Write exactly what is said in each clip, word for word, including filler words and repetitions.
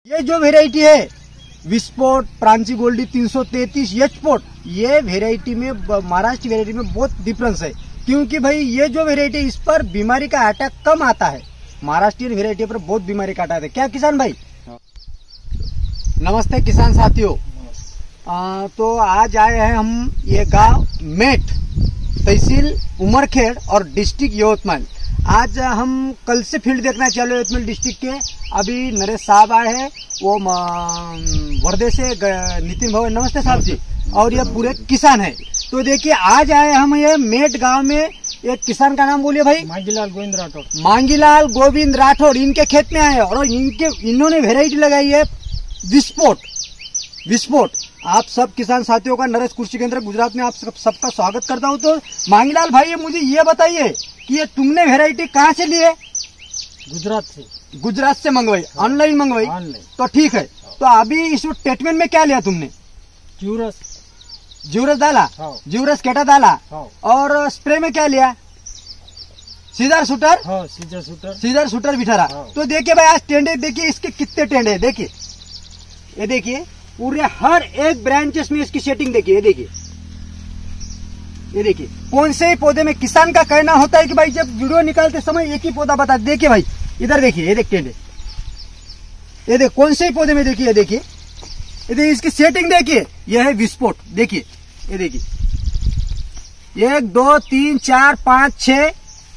ये जो वेराइटी है विस्फोट, प्रांची गोल्डी तीन सौ तैतीस, एचपोर्ट, ये वेराइटी में महाराष्ट्र वेराइटी में बहुत डिफरेंस है। क्योंकि भाई ये जो वेराइटी इस पर बीमारी का अटैक कम आता है, महाराष्ट्रीयन वेराइटी पर बहुत बीमारी का अटैक है। क्या किसान भाई? नमस्ते किसान साथियों। आ, तो आज आए हैं हम ये गांव मेट, तहसील उमरखेड़ और डिस्ट्रिक्ट यवतमाल। आज हम कल से फील्ड देखना चालू है यवतमाल डिस्ट्रिक्ट के। अभी नरेश साहब आए हैं, वो वर्धे से नितिन भवन। नमस्ते साहब जी। और ये पूरे किसान है। तो देखिए आज आए हम ये मेट गांव में, एक किसान का नाम बोलिए भाई। मांगीलाल गोविंद राठौड़। मांगीलाल गोविंद राठौड़ इनके खेत में आए और इनके इन्होंने वेराइटी लगाई है विस्फोट। विस्फोट आप सब किसान साथियों का नरेश कृषि केंद्र गुजरात में आप सब सबका स्वागत करता हूं। तो मांगीलाल भाई मुझे ये बताइए कि ये तुमने वेराइटी कहाँ से ली है? गुजरात से। गुजरात से मंगवाई, ऑनलाइन मंगवाई? ऑनलाइन। तो ठीक है। तो अभी इस ट्रीटमेंट में क्या लिया तुमने? ज्यूरस। ज्यूरस डाला? हाँ। ज्यूरस केटा डाला? हाँ। और स्प्रे में क्या लिया? सीजर शूटर? हाँ, सीजर शूटर। सीजर शूटर बिठारा। हाँ। तो देखिए भाई आज टेंडे देखिए, इसके कितने टेंडे है देखिए। ये देखिए पूरे हर एक ब्रांचेस में इसकी सेटिंग देखिए। ये देखिए, ये देखिए कौन से पौधे में किसान का कहना होता है कि भाई जब वीडियो निकालते समय एक ही पौधा बता। देखिए भाई इधर देखिए, ये देख टेंडे, ये देख कौन से पौधे में देखिए, ये देखिए, ये देखिए इसकी सेटिंग देखिए। ये है विस्फोट, देखिए ये देखिए एक दो तीन चार पाँच छह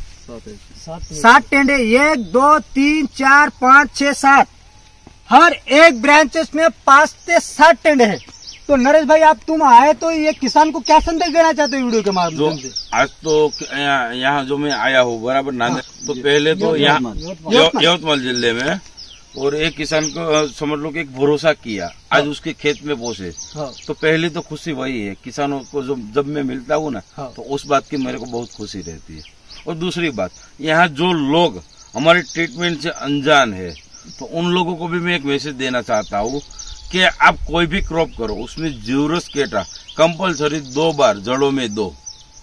सात टेंडे, एक दो तीन चार पाँच छह सात, हर एक ब्रांचेस में पांच से सात टेंडे हैं। तो नरेश भाई आप तुम आए तो ये किसान को क्या संदेश देना चाहते हो वीडियो के माध्यम से? आज तो यहाँ जो मैं आया हूँ बराबर नांदेड़, तो पहले तो यहाँ यवतमाल जिले में, और एक किसान को समझ लो कि एक भरोसा किया, आज उसके खेत में पहुंचे। तो पहली तो खुशी वही है, किसानों को जो जब मैं मिलता हूँ ना, तो उस बात की मेरे को बहुत खुशी रहती है। और दूसरी बात, यहाँ जो लोग हमारे ट्रीटमेंट से अनजान है, तो उन लोगों को भी मैं एक मैसेज देना चाहता हूँ कि आप कोई भी क्रॉप करो, उसमें ज्यूरस केटा कंपलसरी दो बार जड़ों में दो।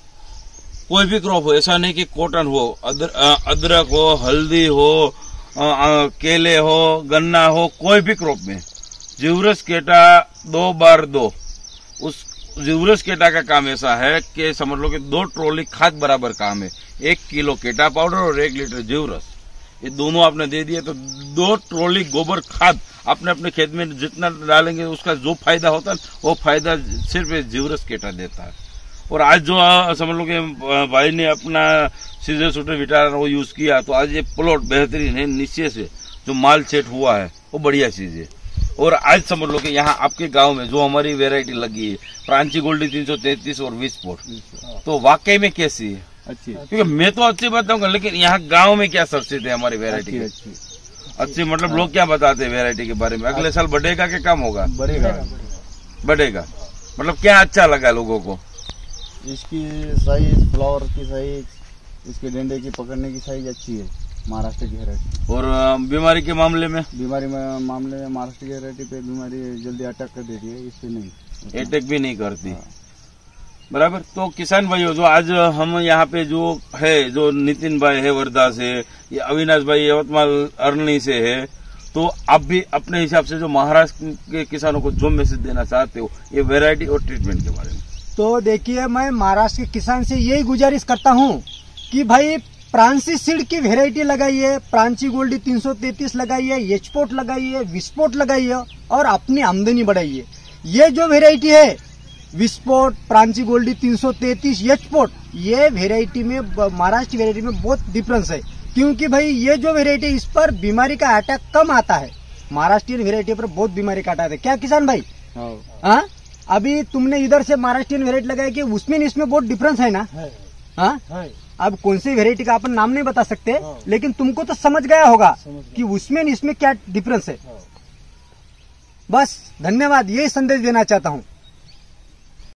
कोई भी क्रॉप हो, ऐसा नहीं कि कॉटन हो, अदर, अदरक हो, हल्दी हो, आ, आ, केले हो, गन्ना हो, कोई भी क्रॉप में ज्यूरस केटा दो बार दो। उस ज्यूरस केटा का काम ऐसा है कि समझ लो कि दो ट्रॉली खाद बराबर काम है। एक किलो केटा पाउडर और एक लीटर ज्यूरस, ये दोनों आपने दे दिए तो दो ट्रॉली गोबर खाद अपने अपने खेत में जितना डालेंगे उसका जो फायदा होता है वो फायदा सिर्फ ज्यूरस केटा देता है। और आज जो समझ लो कि भाई ने अपना सीजर शूटर विटारा वो यूज किया, तो आज ये प्लॉट बेहतरीन है। नीचे से जो माल सेट हुआ है वो बढ़िया चीज है। और आज समझ लो कि यहाँ आपके गांव में जो हमारी वेरायटी लगी है प्रांची गोल्डी तीन सौ तैतीस और विस्फोट, तो वाकई में कैसी है? अच्छी। क्योंकि मैं तो अच्छी बताऊंगा, लेकिन यहाँ गांव में क्या चर्चित है हमारी वेरायटी की? अच्छी, अच्छी मतलब लोग क्या बताते हैं वेरायटी के बारे में? अगले साल बढ़ेगा कि कम होगा? बढ़ेगा। बढ़ेगा मतलब क्या अच्छा लगा लोगों को? इसकी साइज, फ्लावर की साइज, इसके डंडे की पकड़ने की साइज अच्छी है महाराष्ट्र की वेरायटी। और बीमारी के मामले में? बीमारी में मामले में महाराष्ट्र की वेरायटी पे बीमारी जल्दी अटैक कर देती है, इससे नहीं, अटैक भी नहीं करती। बराबर। तो किसान भाइयों, जो आज हम यहाँ पे जो है, जो नितिन भाई है वर्धा से, ये अविनाश भाई यवतमाल अरणी से है, तो आप भी अपने हिसाब से जो महाराष्ट्र के किसानों को जो मैसेज देना चाहते हो ये वेरायटी और ट्रीटमेंट के बारे में? तो देखिए मैं महाराष्ट्र के किसान से यही गुजारिश करता हूँ कि भाई प्रांची सीड की वेराइटी लगाइए, प्रांची गोल्डी तीन सौ तैतीस लगाइए, एचपोर्ट लगाइए, विस्फोट लगाइए और अपनी आमदनी बढ़ाइए। ये जो वेराइटी है विस्फोट, प्रांची गोल्डी तीन सौ तैतीस, एचपोर्ट, ये वेराइटी में महाराष्ट्र वेराइटी में बहुत डिफरेंस है। क्योंकि भाई ये जो वेराइटी इस पर बीमारी का अटैक कम आता है, महाराष्ट्रीयन वेराइटी पर बहुत बीमारी का अटैक है। क्या किसान भाई? हाँ, अभी तुमने इधर से महाराष्ट्रीयन वेराइटी लगाई कि उसमें इसमें बहुत डिफरेंस है ना? हाँ, अब कौन सी वेराइटी का अपन नाम नहीं बता सकते, लेकिन तुमको तो समझ गया होगा कि उसमें इसमें क्या डिफरेंस है। बस धन्यवाद, यही संदेश देना चाहता हूँ।